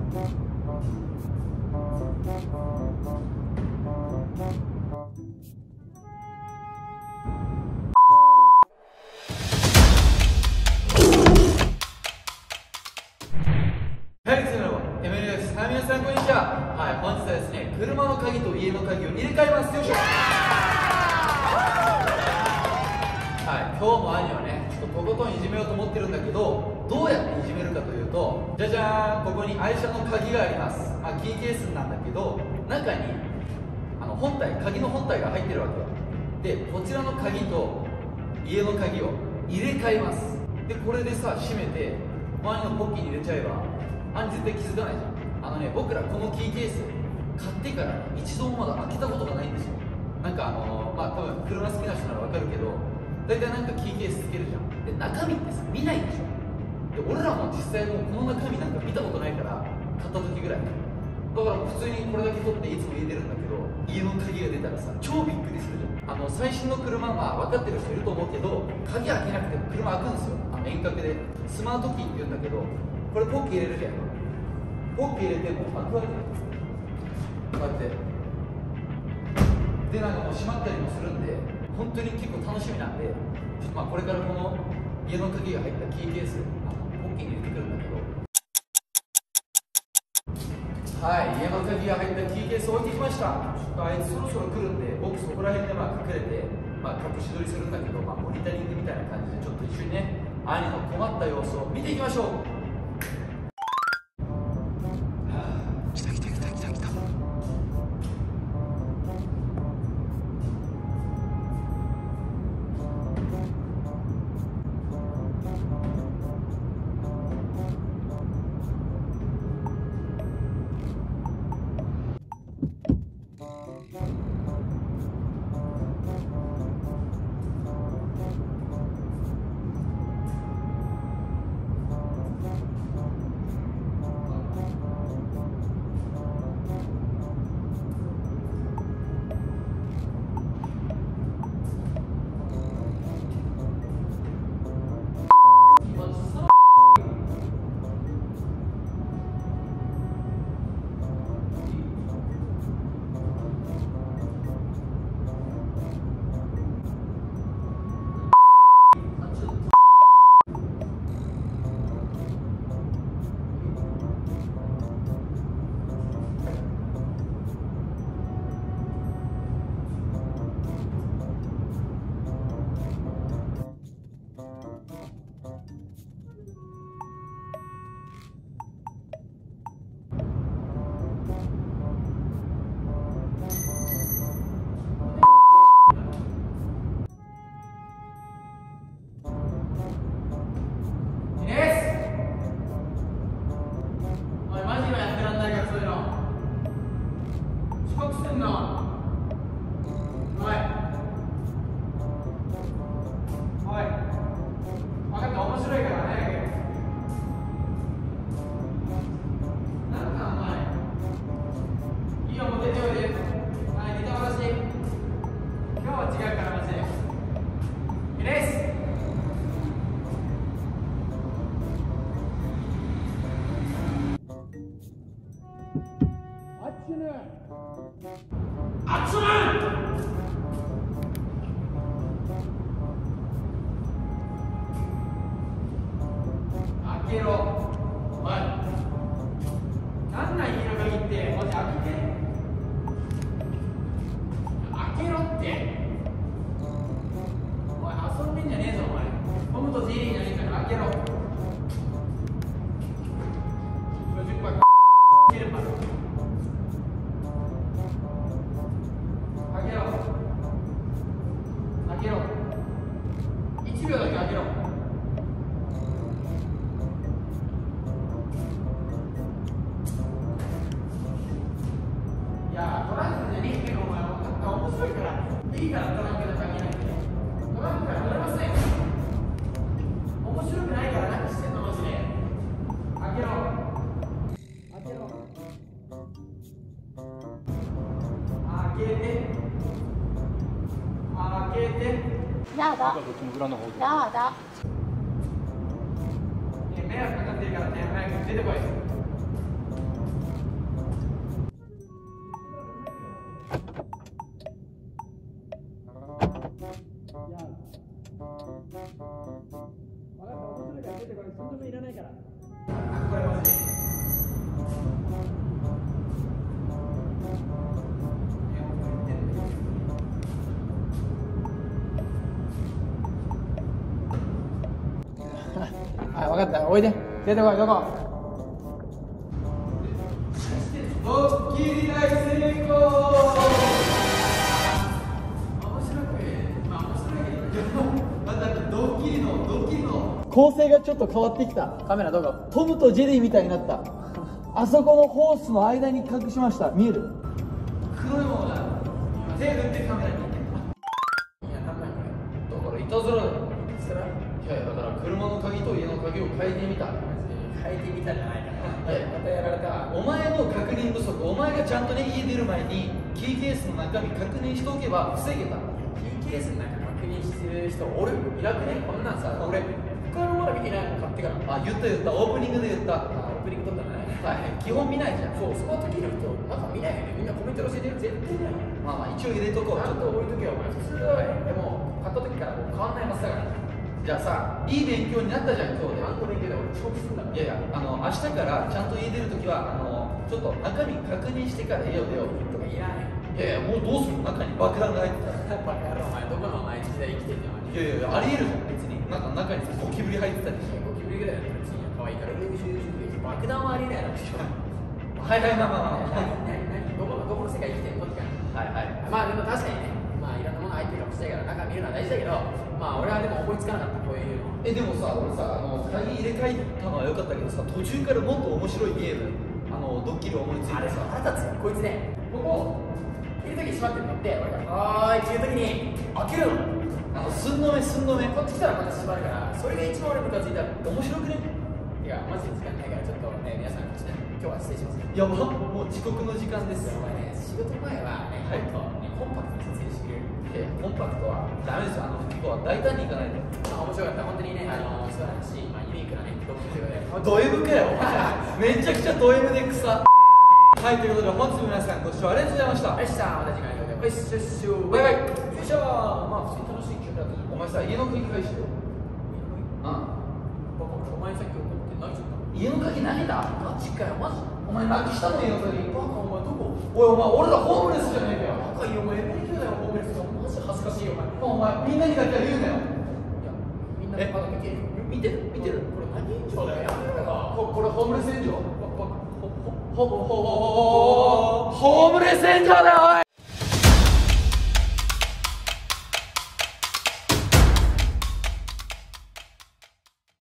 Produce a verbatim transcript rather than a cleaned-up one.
はい、皆さんこんにちは。はい、本日はですね、車の鍵と家の鍵を入れ替えます。よいしょ。はい、今日も兄はね、ちょっととことんいじめようと思ってるんだけど、どうやっていじめるかというと、じゃじゃーん、ここに愛車の鍵があります。まあ、キーケースなんだけど、中にあの本体、鍵の本体が入ってるわけよ。で、こちらの鍵と家の鍵を入れ替えます。で、これでさ、閉めて、周りのポッキーに入れちゃえば、兄絶対気づかないじゃん。あのね、僕らこのキーケース買ってから一度もまだ開けたことがないんですよ。なんかあのー、まあ多分車好きな人ならわかるけど、大体なんかキーケースつけるじゃん。で、中身ってさ、見ないでしょ。で、俺らも実際もうこの中身なんか見たことないから買った時ぐらいだからもう普通にこれだけ取っていつも入れてるんだけど、家の鍵が出たらさ、超びっくりするじゃん。あの最新の車、まあ分かってる人いると思うけど、鍵開けなくても車開くんですよ。あの遠隔でスマートキーって言うんだけど、これポッキー入れるじゃん。ポッキー入れても開くわけよ。こうやってで、なんかもう閉まったりもするんで、本当に結構楽しみなんで、ちょっとまあこれからこの家の鍵が入ったキーケース、あのポッキーに入れてくるんだけど、はい、家の鍵が入ったキーケース置いてきました。ちょっとあいつそろそろ来るんで、僕そこら辺でまあ隠れて、まあ、隠し撮りするんだけど、まあ、モニタリングみたいな感じでちょっと一緒にね、兄の困った様子を見ていきましょう。来た来た来た来た来た。あっちま開けろ。おい、なんなん家の鍵って。マジ開けて、開けろって。おい、遊んでんじゃねえぞお前。ホムとジェリーじゃねえから開けろ。ごじゅっパーセント開けるから。開けろ。開けろ。いちびょうだけ開けろ。いや、トランクじゃねえけど、お前、分かった。面白いから。いいから、トランクの鍵なんて。トランクから乗れません。面白くないから何してんの、マジで。開けろ。開けろ。開けて。開けて。 やだ。やだ。 迷惑かかってるからね、早く出てこい。 分かった、おいで、出てこい、どこ。 ドッキリ大成功。面白くまあ面白いけど、またドッキリのドッキリの構成がちょっと変わってきた。カメラどこ。トムとジェリーみたいになった。あそこのホースの間に隠しました。見える。 黒いものが手振ってカメラに。いや、なんなんこれ。だからいたずらだよ。いたずら。いやいや、だから車の鍵と家の鍵を変えてみた。変えてみたじゃないかな。いや、またやられた。お前の確認不足。お前がちゃんとね、家出る前にキーケースの中身確認しておけば防げた。キーケースの中確認してる人おる？いなくね？こんなんさ、俺他のまだ見てないの買ってから。あ、言った言った。オープニングで言った。あ、オープニング撮ったね。はい、基本見ないじゃん。そう、スマートキーの人なんか見ないよね。みんなコメント教えてる。絶対見ない。まあまあ一応入れとこう。ちょっと置いとけよお前。普通はでも買った時からもう変わんないはずだから。じゃあさ、いい勉強になったじゃん今日で。何の勉強で俺遅刻するんだから。いやいや、あの明日からちゃんと家出るときはあのちょっと中身確認してから家を出ようとかいらない。いやいや、もうどうするの？中に爆弾が入ってたら。バカ野郎お前、どこのお前時代生きてんじゃん。いやいや、ありえるじゃん別に。なんか中にゴキブリ入ってたりして。ゴキブリぐらいだったら別に可愛いから。爆弾はありえないだろ。はいはい、まあまあまあ。何何どこのどこの世界生きてんのって感じ。はいはい。まあでも確かにね、まあいろんなもの入ってるかもしれないから中見るのは大事だけど、まあ俺はでも思いつかなかったこういうの。えでもさ、俺さ、あの鍵入れ替えたのは良かったけどさ、途中からもっと面白いゲーム、あのドッキリ思いついてさ。腹立つ。こいつね、ここ入れる時閉まってるのって、俺がはーいっていう時に開けるの。あの寸止め寸止め。こっち来たらまた閉まるから、それが一番俺ムカついた。面白くね？いやマジで時間ないからちょっとね皆さんこっちね今日は失礼します。いやもう遅刻の時間ですよ。お前ね仕事前はね、はい、もっとねコンパクトに説明してくれる。いやコンパクトはダメですよ。あの結構大胆にいかないと。まあ面白かった本当にね、あの素晴らしいまあユニークなねドッキリということで。ド M かよ。めちゃくちゃド M で草。はいということで本日も皆さんご視聴ありがとうございました。よしさあまた次回の動画で。よしよしよバイバイ。よいしょ。まあ普通に楽しい企画だった。お前さ家の鍵返してよ。ああ。お前さっき怒って何しちゃったの？家の鍵投げた？マジかよ、マジ？お前なくしたの家の鍵。バカお前どこ？おいお前俺らホームレスじゃねえかよ。バカいいお前エメリキだよホームレスが。マジ恥ずかしいよお前。お前みんなにだけは言うなよ。いやみんなまだ見てる見てる見てる。これ何炎上だよ。やめろよ。これホームレス炎上。ホホホホホホームレス炎上だよおい。